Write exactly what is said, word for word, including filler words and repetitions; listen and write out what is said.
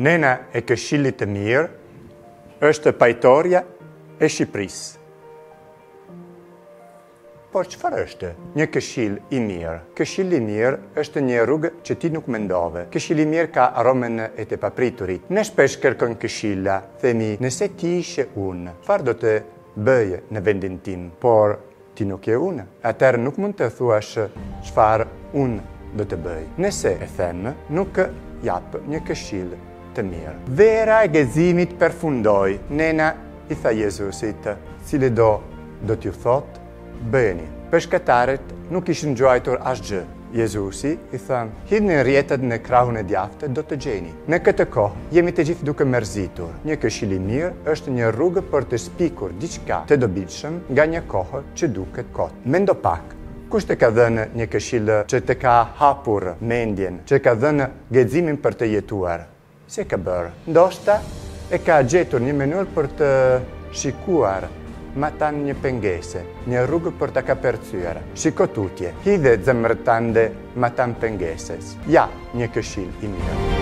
nena e këshillit të mirë është pajtoria e Shqipërisë. Por çfarë është një këshill i mirë? Këshilli i mirë është një rrugë që ti nuk mendove. Këshilli i mirë ka aromën e të papriturit. Ne shpesh kërkojmë këshilla, themi, nëse ti ishe unë, çfarë do të bëje në vendin tim? Por ti nuk je unë. Atëherë nuk mund të thuash çfarë unë do të bëj. Nëse e them, nuk jap një këshill të mirë. Vera e gëzimit përfundoi. Nena i tha Jezusit, cili do do t'ju thotë, bëni. Peshkatarët nuk ishin gjuajtur asgjë. Jezusi i tha, hidhni në rrjetet në krahun e djathtë, do të gjeni. Në këtë kohë jemi të gjithë duke mërzitur. Një këshill i mirë është një rrugë për të spikur diçka të dobishëm nga një kohë që duket kot. Mendo pak, kush të ka dhënë një këshill që të ka hapur mendjen, që ka dhënë gëzimin për të jetuar? Si ka bërë? Ndoshta e ka gjetur një mënyrë për të shikuar ma tan një pengese, një rrugë për të kapërcyer. Shiko tutje, hidhe zemrën tënde ma tan pengeses. Ja, një këshill i mirë.